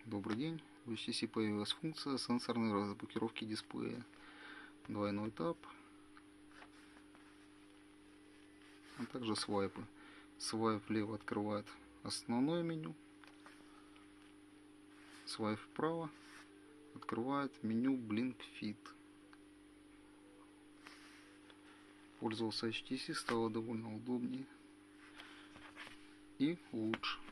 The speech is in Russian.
Добрый день. В HTC появилась функция сенсорной разблокировки дисплея. Двойной тап, а также свайпы. Свайп влево открывает основное меню. Свайп вправо открывает меню Blink Fit. Пользоваться HTC стало довольно удобнее и лучше.